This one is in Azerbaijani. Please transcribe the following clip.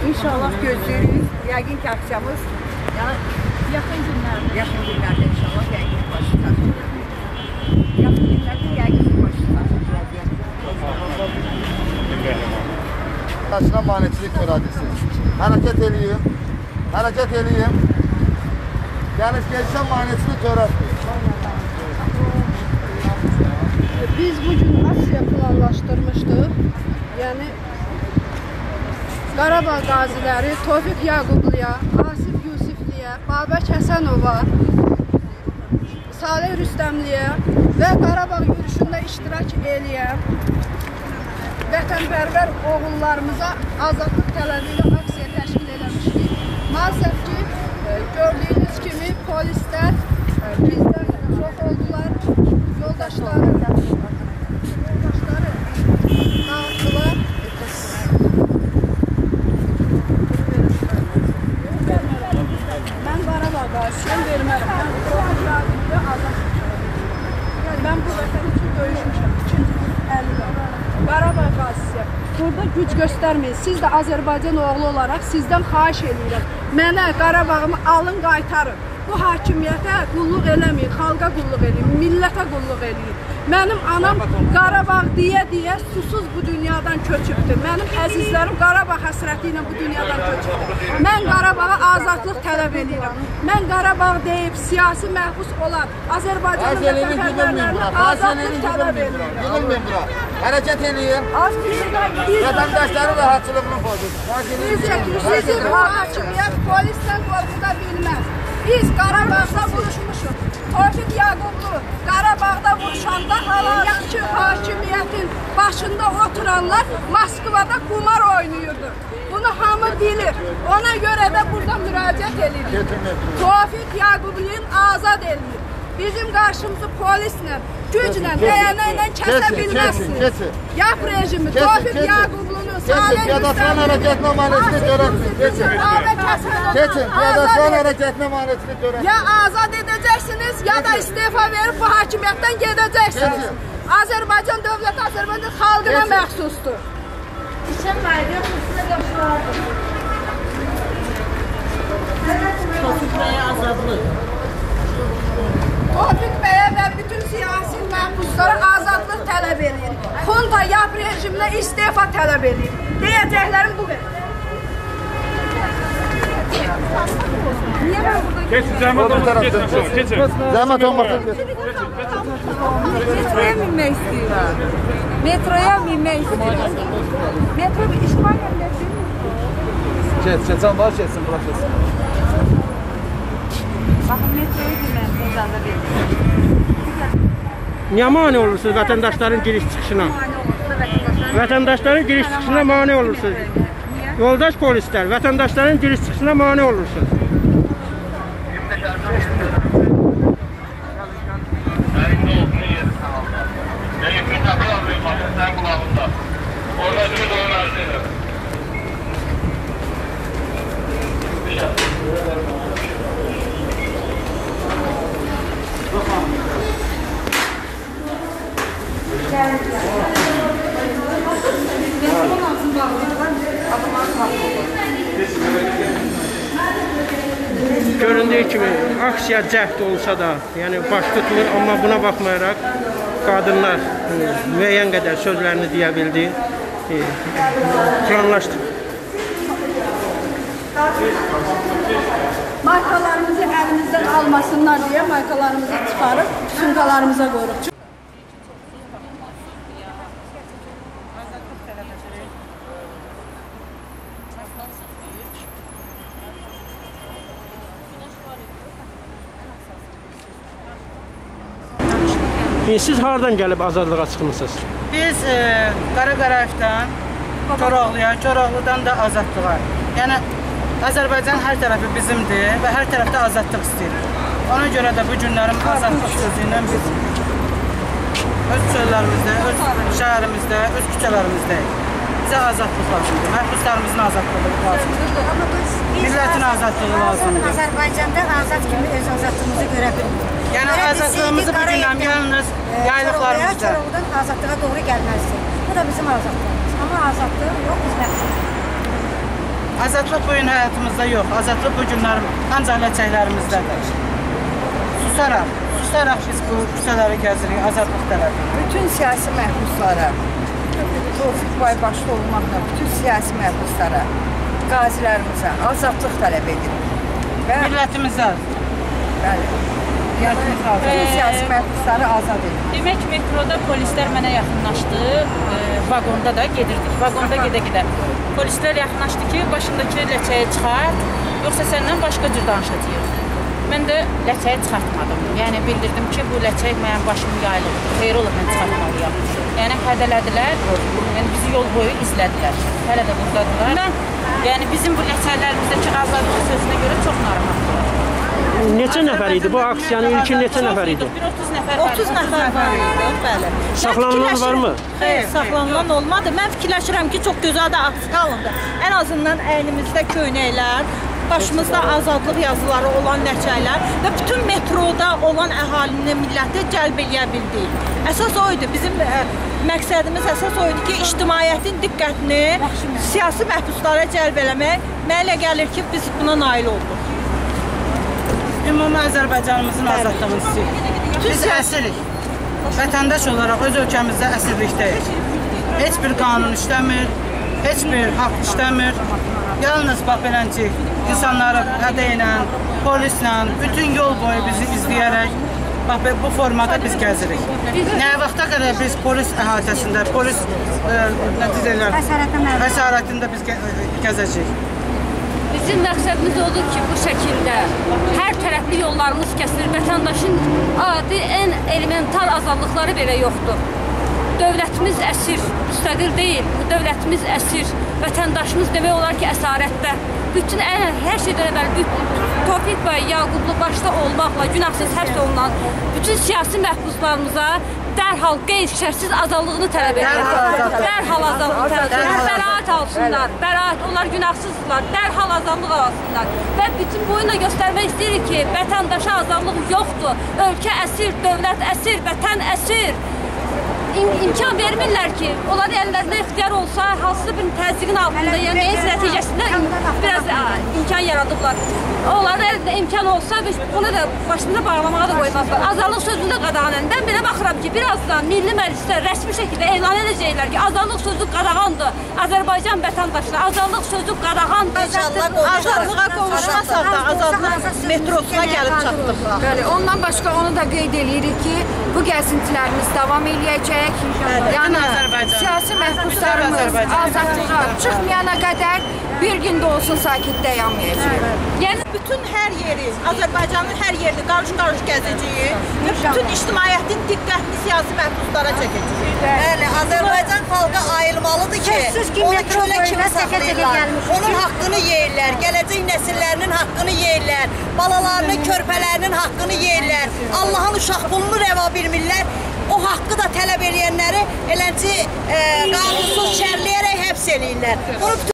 İnşallah gözləyirik. Yəqin ki, aksiyamız yaxın günlərdə inşallah yəqin başı tutar. Yaxın günlərdə yəqin başı tutar. Qarşına maneçilik törədəsiniz. Hərəkət eləyim. Gəliş gəlişə maneçilik törətdir. Biz bugün aksiya planlaşdırmışdıq. Yəni Qarabağ qaziləri Tofiq Yaqubluya, Asif Yusifliyə, Babək Həsənova, Salih Rüstəmliyə və Qarabağ yürüyüşündə iştirak eləyən vətənpərvər oğullarımıza azadlıq tələbi ilə aksiya təşkil eləmişdik. Maalesef ki, gördüyünüz kimi polislər bizdən çox oldular, yoldaşları dağıttılar. Mən Qarabağ qazisiyəm, vermərəm. Mən Tofiq Yaqubluya azadlıq tələbi. Mən bu vətən üçün döyüşmüşəm, 250 Qarabağ qazisiyəm. Burada güc göstərməyin. Siz də Azərbaycan oğlu olaraq sizdən xahiş edirəm. Mənə Qarabağımı alın, qaytarın. Bu hakimiyyətə qulluq eləməyin, xalqa qulluq eləyin, millətə qulluq eləyin. Mənim anam Qarabağ deyə susuz bu dünyadan köçübdür. Mənim əzizlərim Qarabağ həsrəti ilə bu dünyadan köçübdür. Mən Qarabağa azadlıq tələb edirəm. Mən Qarabağ deyib siyasi məhbus olan Azərbaycanın vətənpərvərlərinə azadlıq tələb edirəm. Yığılmayın bura. Hərəkət eləyin. Vətəndaşları rahatçılığını pozun. Sizin bu hakimiyyət polisdən qorxuda bilməz. Biz Qarabağda vuruşmuşuq. Tofiq Yaqublu Qarabağda vuruşanda hal-hazırki hakimiyyətin başında oturanlar Moskvada qumar oynayırdı. Bunu hamı bilir. Ona görə də burada müraciət edilir. Tofiq Yaqublu'yu azad edilir. Bizim qarşımızı polislə, güclə, dəyənəklə kəsə bilməzsiniz. Yap rejimi, Tofiq Yaqublu'nun, Salih Rüstəmli'nin ya azad edəcəksiniz, ya da istifa verib bu hakimiyyətdən gedəcəksiniz. Azərbaycan dövləti, Azərbaycan xalqına məxsusdur. İçən qayda xüsusilə yaşlardır. Tofiq bəyə azadlıq. Tofiq bəyə və bütün siyasi məhbuslara azadlıq tələb edir. Xunta yap rejiminə istifa tələb edir. Deyəcəklərim bu qədər. Geçin, zəhmət olmasın, geçin. Zəhmət olmasın. Metroya minmək istəyirəm. Metroya minmək istəyirəm. Metro bir işgal yerləşir. Keçən var, keçsin, bura keçsin. Baxın, metroya girməyəm, Tezanda verir. Niyə mani olursunuz vətəndaşların giriş-çıxışına? Vətəndaşların giriş-çıxışına mani olursunuz. Yoldaş polislər, vətəndaşların giriş-çıxışına mani olursunuz. Göründüyü kimi aksiya cəhd olsa da, yəni baş tutmur, amma buna baxmayaraq qadınlar müəyyən qədər sözlərini deyə bildi, planlaşdı. Markalarımızı əlimizdən almasınlar deyə markalarımızı çıxarıb sumkalarımıza qoyuruq. Siz hardan gəlib azadlığa çıxmışsınız? Biz Qaraqarayevdən Koroğluya, Koroğludan da azadlığa. Yəni Azərbaycan hər tərəfi bizimdir və hər tərəfdə azadlıq istəyirik. Ona görə də bu günlərin azadlıq sözü ilə biz öz çöllərimizdə, öz şəhərimizdə, öz küçələrimizdəyik. Bizə azadlıq lazımdır, məhbuslarımızın azadlığı lazımdır. Millətin azadlığı lazımdır. Azərbaycanda azad kimi öz azadlığımızı görə bilmirik. Yəni azadlığımızı bu gündən yalnız yaylıqlarımızda. Koroğludan azadlığa doğru gəlməzdir. Bu da bizim azadlığımız. Amma azadlığı yox, biz məhbuslarımız. Azadlıq bu gün həyatımızda yox. Azadlıq bu günlər ancaq ləçəklərimizdədir. Susaraq biz bu küçələri gəzirik, azadlıq tələb. Bütün siyasi məhbuslara, Tofiq Bay başda olmaqla bütün siyasi məhbuslara, qazilərimizə azadlıq tələb edirik. Və Millətimizə. bəli, bütün siyasi məhbusları azad edirik. Demək, metroda polislər mənə yaxınlaşdı, vaqonda da gedirdik, vaqonda gedə-gedə. Polislər yaxınlaşdı ki, başındakı ləçəyə çıxart, yoxsa səndən başqa cür danışacaq. Mən də ləçəyə çıxartmadım. Yəni, bildirdim ki, bu ləçək mənim başımı yayılıbdır, xeyr olur, mən çıxartmalıyam. Yəni, hədələdilər, yəni bizi yol boyu izlədilər. Hələ də buradadılar. Mən, yəni bizim bu ləçəklərimizdəki azadlıq sözünə görə çox narahatdır. Neçə nəfər idi? Bu aksiyanın ilki neçə nəfər idi? 30 nəfər var. 30 nəfər var idi, bəli. Saxlanılan varmı? Xeyr, saxlanılan olmadı. Mən fikirləşirəm ki, çox gözəl də aksiya alındı. Ən azından əynimizdə köynəklər, başımızda azadlıq yazıları olan ləçəklər və bütün metroda olan əhalini, milləti cəlb eləyə bildik. Əsas o idi. Bizim məqsədimiz əsas o idi ki, ictimaiyyətin diqqətini siyasi məhbuslara cəlb eləmək. Mənə elə gəlir ki, biz buna nail olduq. Ümumi Azərbaycanımızın azadlığını istəyirik. Biz əsiririk. Vətəndaş olaraq öz ölkəmizdə əsirlikdəyik. Heç bir qanun işləmir, heç bir haqq işləmir. Yalnız bax beləncə insanları hədə ilə, polislə, bütün yol boyu bizi izləyərək bax bu formada biz gəzirik. Nə vaxta qədər biz polis əhatəsində, polis həsarətində biz gəzəcəyik. Bizim məqsədimiz odur ki, bu şəkildə hər tərəfli yollarımız kəsilir. Vətəndaşın adi, ən elemental azadlıqları belə yoxdur. Dövlətimiz əsir, müstəqil deyil. Bu dövlətimiz əsir. Vətəndaşımız demək olar ki, əsarətdə. Bütün hər şeydən əvvəl Tofiq bəy, Yaqublu başda olmaqla günahsız həbs olunan bütün siyasi məhbuslarımıza dərhal qeyri-şərtsiz azadlığını tələb edir. Dərhal azadlıq tələb edir. Bəraət alsınlar. Bəraət, onlar günahsızdırlar. Dərhal azadlıq alsınlar. Və bütün boyunla göstərmək istəyirik ki, vətəndaşa azadlıq yoxdur. Ölkə əsir, dövlət əsir, vətən əsir. İmkan vermirlər ki, onların əllərində ixtiyar olsa, hansısa bir təzyiqin altında, yəni nəticəsində biraz imkan yaradıblar. Onların əlində imkan olsa, bunu da başımıza bağlamağa da qoymazlar. Azadlıq sözünü də qadağan. Mən belə baxıram ki, birazdan Milli Məclisdə rəsmi şəkildə elan edəcəklər ki, azadlıq sözü qadağandır. Azərbaycan vətəndaşları, azadlıq sözü qadağandır. Azadlığa qovuşmasaq da azadlıq metrosuna gəlib çatdıq. Bəli, ondan başqa onu da qeyd edirik ki, bu gəzintilərimiz davam eləyəcək. Yəni, siyasi məhbuslarımız azadlığa çıxmayana qədər bir gün də olsun sakitdə yanmayacaq. Yəni, bütün hər yeri, Azərbaycanın hər yerini qarış-qarış gəzəcəyik və bütün ictimaiyyətin diqqətini siyasi məhbuslara çəkəcəyik. Bəli, Azərbaycan xalqı ayılmalıdır ki, onu kölə kimi saxlayırlar, onun haqqını yeyirlər, gələcək nəsillərinin haqqını yeyirlər, balalarının, körpələrinin haqqını yeyirlər, Allahın uşaq pulunu rəva bilmirlər, o haqqı da tələb eləyənləri eləncə qanunsuz şərləyərək həbs eləyirlər.